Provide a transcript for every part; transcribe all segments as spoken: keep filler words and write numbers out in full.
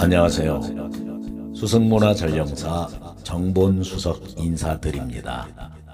안녕하세요. 수석문화전령사 정본수석 인사드립니다.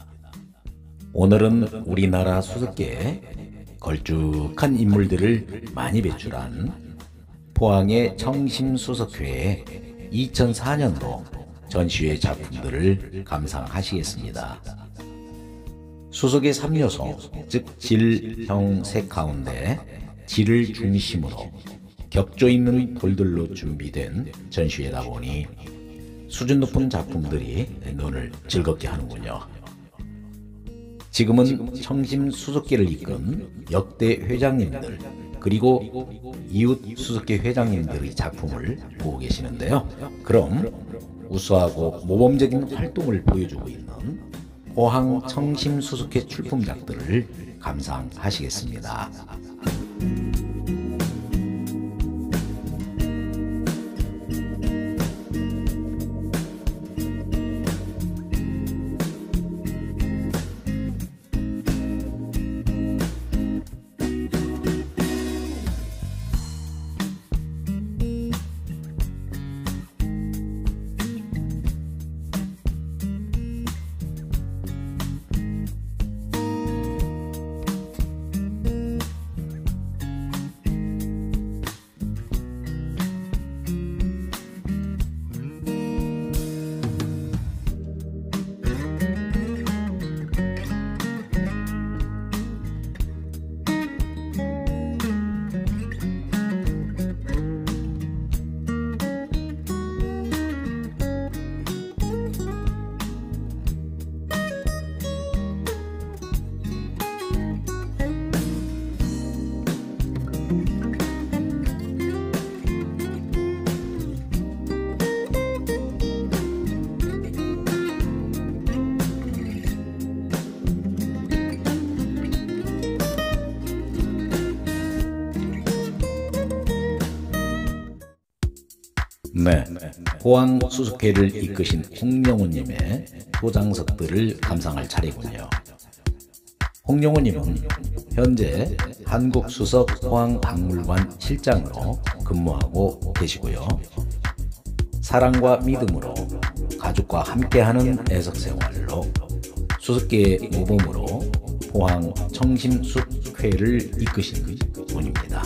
오늘은 우리나라 수석계에 걸쭉한 인물들을 많이 배출한 포항의 청심수석회의 이천사 년도 전시회 작품들을 감상하시겠습니다. 수석의 삼 요소, 즉 질, 형, 색 가운데 질을 중심으로 격조 있는 돌들로 준비된 전시회다 보니 수준 높은 작품들이 눈을 즐겁게 하는군요. 지금은 청심 수석계를 이끈 역대 회장님들 그리고 이웃 수석계 회장님들의 작품을 보고 계시는데요. 그럼 우수하고 모범적인 활동을 보여주고 있는 포항 청심 수석회 출품작들을 감상하시겠습니다. 네, 포항 수석회를 이끄신 홍영호님의 소장석들을 감상할 차례군요. 홍영호님은 현재 한국수석 포항박물관 실장으로 근무하고 계시고요. 사랑과 믿음으로 가족과 함께하는 애석생활로 수석계의 모범으로 포항 청심수석회를 이끄신 분입니다.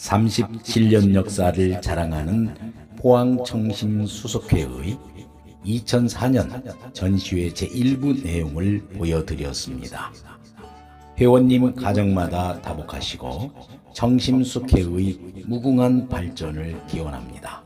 삼십칠 년 역사를 자랑하는 포항청심수석회의 이천사 년 전시회 제일 부 내용을 보여드렸습니다. 회원님 가정마다 다복하시고 청심숙회의 무궁한 발전을 기원합니다.